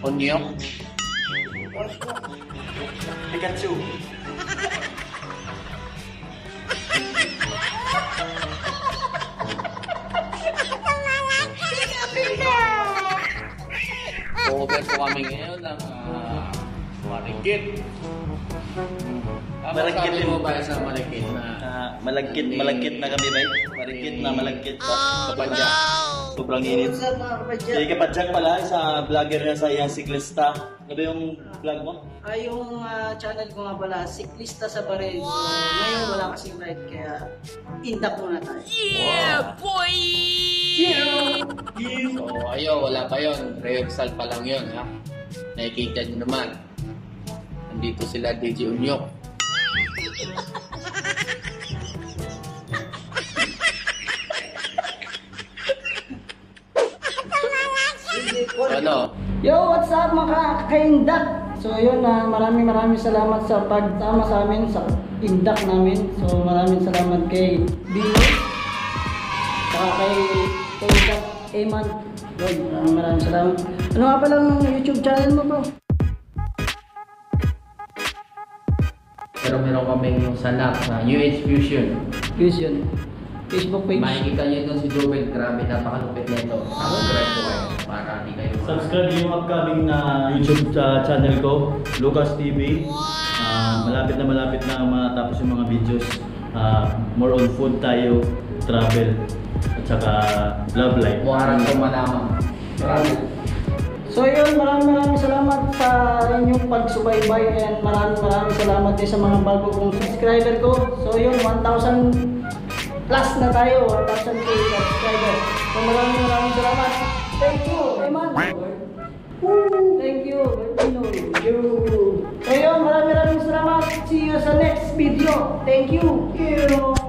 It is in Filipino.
Unyok. Pikachu. Cover po kami ngayon ng marikit. Marikit Sabi mo ba sa marikit na malagkit na kami ba? Marikit na malagkit pa. kapadya? Sobrang init. Kaya kapadyak pala sa vlogger na sa iyang siklista. Ano ba yung vlog mo? Yung channel ko nga pala, Siklista sa Baril. So, ngayon wala kasing ride, kaya indak muna tayo. Yeah, boy! So wala pa yun. Rehearsal pa lang yun, ha? Nakikita nyo naman. Nandito sila DJ Unyok. Ano? Yo, what's up mga ka-indak? So yun, maraming salamat sa pagsama sa amin sa indak namin. So maraming salamat kay Dino, saka kay Indak Eman. Maraming salamat. Ano nga palang YouTube channel mo, bro? Pero meron kaming yung sanap sa New Age Fusion. Fusion. Facebook page. Makikita nyo doon si Joel. Grabe, napakalupit nito. Subscribe po kayo para di kayo Subscribe yung upcoming na YouTube channel ko, Lucas TV. Malapit na matapos yung mga videos. More on food tayo, travel, at saka love life. Buharang ko malamang. So yun, maraming salamat sa inyong pagsubaybay, and maraming salamat din sa mga bago kong subscriber ko. So yun, 1,000 plus na tayo, 1,000k subscriber. So maraming salamat. Thank you, Eman. Thank you, So yun, maraming salamat. See you sa next video. Thank you.